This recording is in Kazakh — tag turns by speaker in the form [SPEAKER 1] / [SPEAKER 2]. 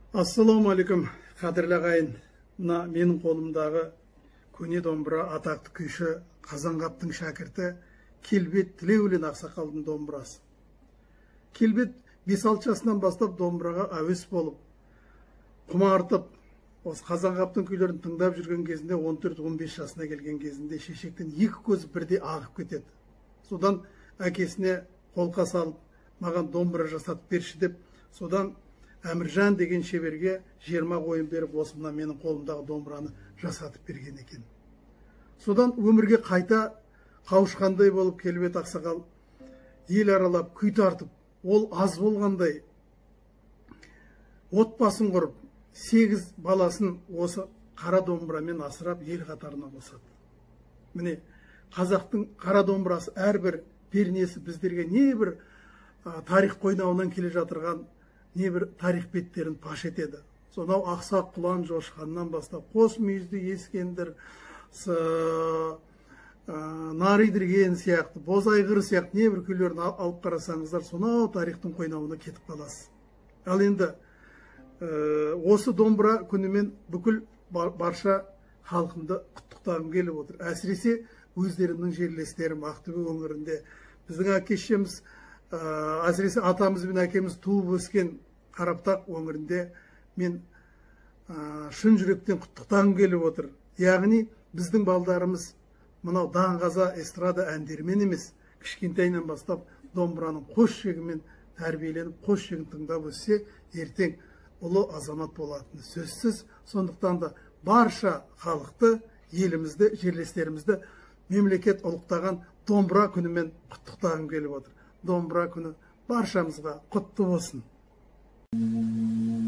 [SPEAKER 1] Ассалаумағалейкум, қадірлі ағайын. Мына менің қолымдағы көне домбыра атақты күйші Қазанғаптың шәкірті Келбет Тілеулин ақсақалдың домбырасы. Келбет 5-6 жасынан бастап домбыраға әуес болып, құмартып, осы Қазанғаптың күйлерін тыңдап жүрген кезінде 14-15 жасына келген кезінде шешектен екі көзі бірде ағып кетеді. Содан әкесіне қолқа салып, маған домбыра жасатып берші деп, содан Әміржан деген шеберге 20 қойын беріп, осы мына менің қолымдағы домбыраны жасатып берген екен. Содан өмірге қайта қауышқандай болып Келбет ақсақал ел аралап, күй тартып, ол аз болғандай отбасын құрып, 8 баласын осы қара домбырамен асырап, ел қатарына қосады. Міне, қазақтың қара домбырасы әрбір пернесі біздерге небір тарих қойнауынан келе жатырған небір тарих беттерін паш етеді. Сонау Ақсақ Құлан Жошқаннан бастап, Қос мүйізді Ескендір, Наридірген сияқты, Бозайғыр сияқты небір күйлерін алып қарасаңыздар, сонау тарихтың қойнауына кетіп қаласыз. Ал енді осы домбыра күнімен бүкіл барша халқымды құттықтағым келіп отыр. Әсіресе өздерімнің жерлестерім Ақтөбе өңірінде біздің әке-шешеміз, әсіресе атамыз бен әкеміз туып өскен Қараптақ өңірінде мен шын жүректен құттықтағым келіп отыр. Яғни біздің балдарымыз мынау даңғаза эстрада әндермен емес, кішкентайынан бастап домбыраның қос шегімен тәрбиеленіп, қос шегін тыңдап өссе, ертең ұлы азамат болатыны сөзсіз. Сондықтан да барша халықты, елімізді, жерлестерімізді мемлекет ұлықтаған домбыра күнімен құттықтағым келіп отыр. Домбыра күні баршамызға құтты болсын.